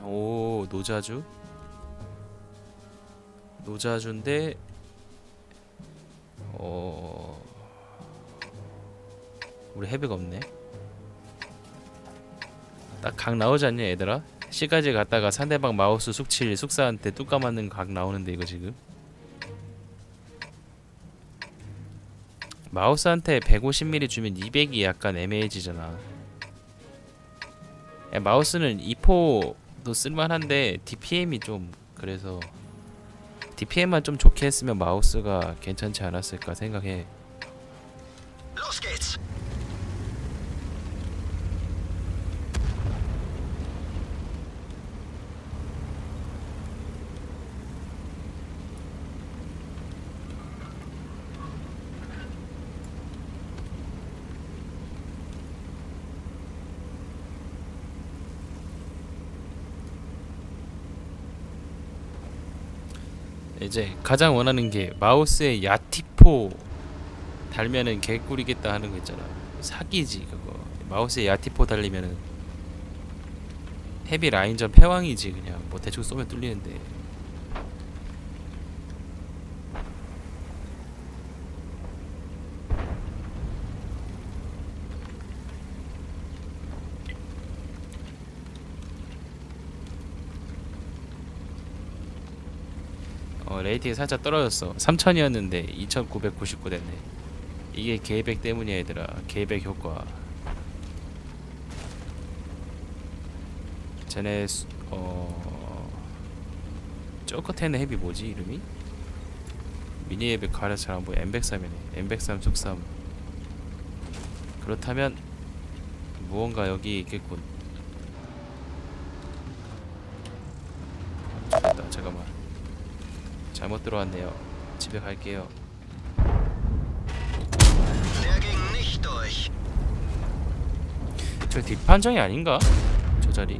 오, 노자주. 노자주인데 우리 헤비가 없네. 딱 각 나오지 않냐 얘들아? C까지 갔다가 상대방 마우스 숙칠 숙사한테 뚜까 맞는 각 나오는데 이거 지금 마우스한테 150mm 주면 200이 약간 애매해지잖아. 야, 마우스는 2포도 쓸만한데 DPM이 좀 그래서 DPM만 좀 좋게 했으면 마우스가 괜찮지 않았을까 생각해. 이제 가장 원하는 게 마우스에 야티포 달면은 개꿀이겠다 하는 거 있잖아. 사기지 그거. 마우스에 야티포 달리면은 헤비 라인전 패왕이지. 그냥 뭐 대충 쏘면 뚫리는데. 레이팅이 살짝 떨어졌어. 3000이었는데 2999 됐네. 이게 계백 때문이야 얘들아. 계백 효과. 쟤네 저 끝에는 헤비 뭐지 이름이? 미니 헤비 가려 잘 안 보여. M103이네. M103 숙삼. 그렇다면 무언가 여기 있겠군. 됐다. 잠깐만. 잘못 들어왔네요. 집에 갈게요. 저 뒷판정이 아닌가? 저 자리.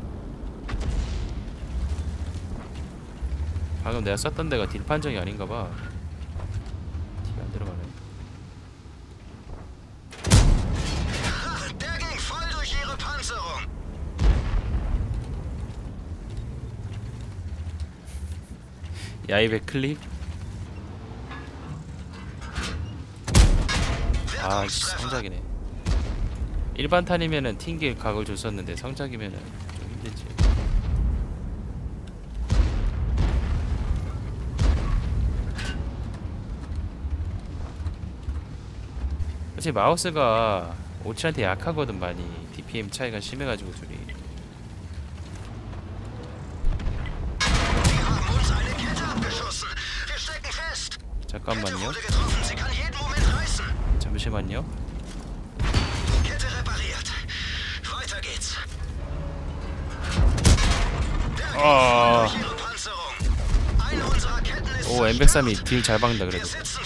방금 내가 쐈던 데가 뒷판정이 아닌가봐. 뒤가 안 들어가네. 야이백 클릭? 아, 성작이네. 일반 탄이면은 튕길 각을 줬었는데 성작이면은 좀 힘들지. 사실 마우스가 오치한테 약하거든 많이. DPM 차이가 심해가지고 둘이. 잠깐만요. 잠시만요. 오, M103이 딜 잘 박는다 그래도.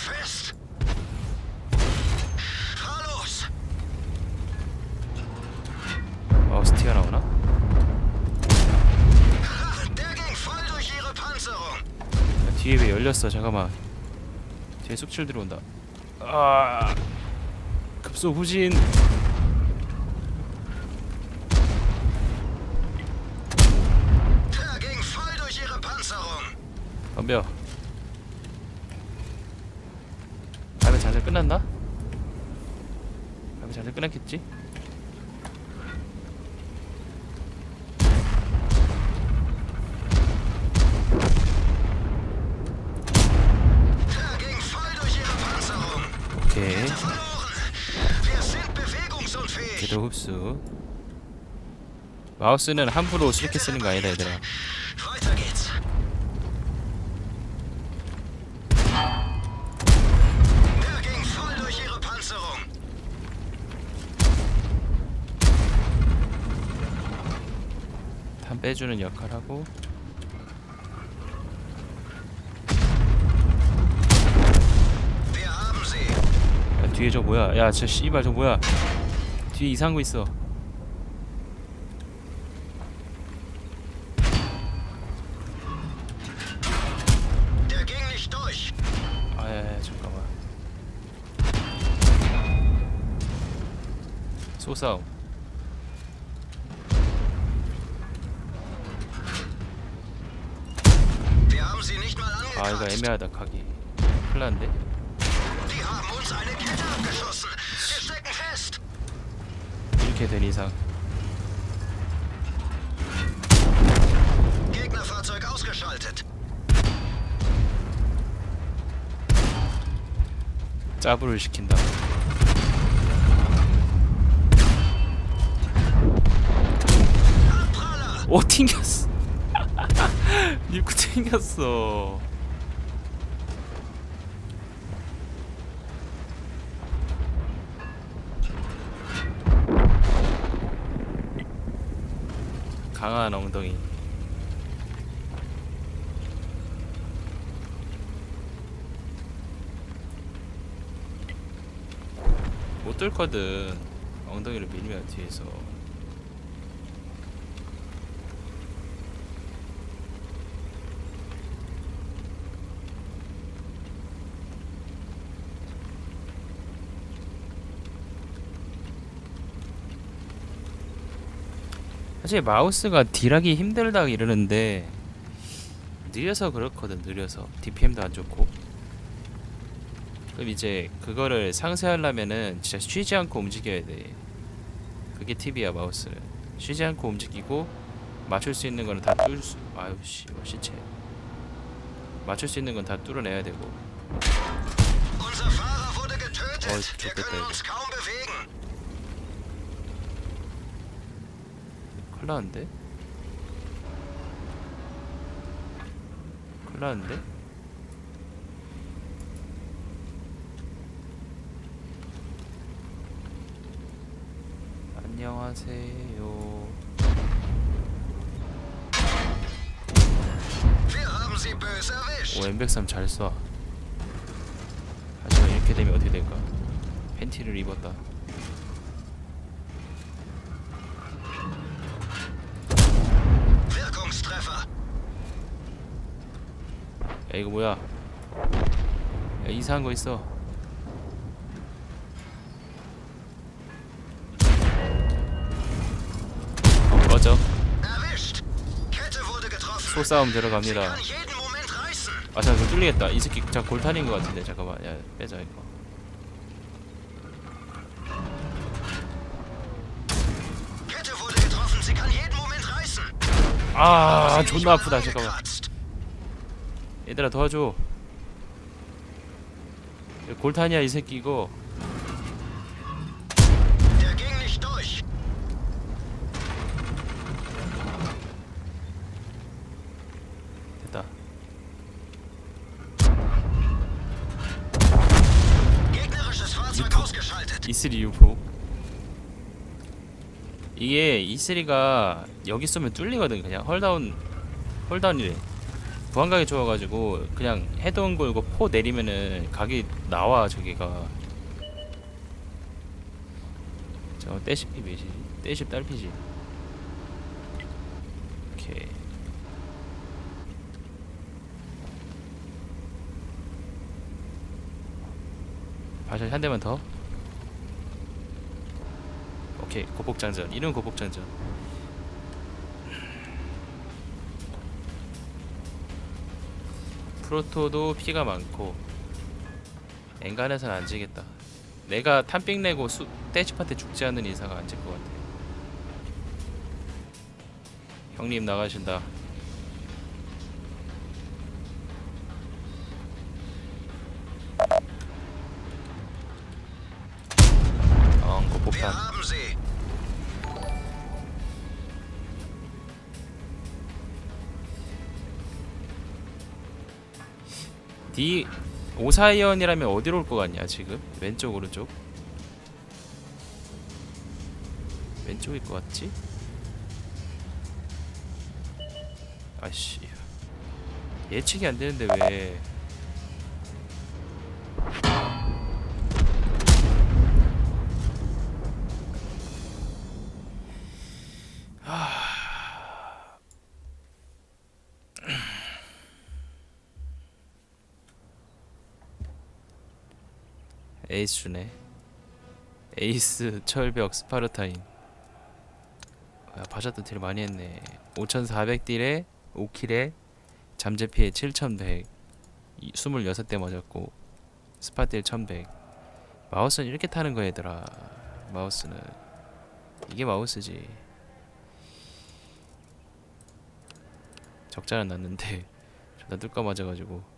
마우스 티가 나오나? 야, 뒤에 왜 열렸어? 잠깐만. 뒤에 숙칠 들어온다. 아, 급소 후진. 덤벼. 발매 잘 끝났나? 발매 잘 끝났겠지? 오케이. 궤도 흡수. 마우스는 함부로 이렇게 쓰는 거 아니다 얘들아. 탄 빼주는 역할하고. 야, 뒤에 저 뭐야? 야, 저 씨발 저 뭐야? 뒤에 이상한 거 있어. 아야야 잠깐만. 소싸움. 아 이거 애매하다 각이. 큰일났는데? 이렇게 된 이상 짜부를 시킨다. 오 튕겼어. 입구 튕겼어. 강한 엉덩이. 못 뚫거든. 엉덩이를 밀면 뒤에서. 사실 마우스가 딜하기 힘들다 이러는데 느려서 그렇거든. 느려서 DPM도 안 좋고. 그럼 이제 그거를 상쇄하려면은 진짜 쉬지 않고 움직여야 돼. 그게 팁이야. 마우스는 쉬지 않고 움직이고 맞출 수 있는 거는 다 뚫 수. 아유 씨 시체. 맞출 수 있는 건 다 뚫어내야 되고. 좋겠다 이거. 큰일 나는데? 큰일 나는데? 안녕하세요. 오 M103 잘 쏴. 하지만 이렇게 되면 어떻게 될까? 팬티를 입었다. 야 이거 뭐야? 야 이상한 거 있어. 꺼져. 소싸움 들어갑니다. 아 잠깐 뚫리겠다. 이 새끼 자 골탄인 것 같은데. 잠깐만. 야 빼자 이거. 아 존나 아프다. 잠깐만. 얘들아 도와줘. 골탄이야 이 새끼 이거. 됐다. E3 UFO. 이게 E3가 여기 쏘면 뚫리거든. 그냥 홀다운이래. 부안각이 좋아가지고 그냥 헤드온 걸고 포 내리면은 각이 나와. 저기가 저 떼십이 몇이지? 떼십 딸피지. 오케이. 발샷 한 대만 더. 오케이. 고폭장전. 이름 고폭장전. 프로토도 피가 많고 엔간에선 안 지겠다. 내가 탐빙 내고 떼집한테 죽지 않는 이상은 안 질 것 같아. 형님 나가신다. 고폭탄. D 오사이언이라면 어디로 올 것 같냐 지금? 왼쪽 오른쪽? 왼쪽일 것 같지? 아씨 예측이 안 되는데 왜? 에이스 주네. 에이스 철벽 스파르타인. 야, 바샤도 딜 많이 했네. 5400딜에 5킬에 잠재 피해 7100. 26대 맞았고 스파딜 1100. 마우스는 이렇게 타는 거야 얘들아. 마우스는 이게 마우스지. 적자는 났는데 존나 뚫까 맞아가지고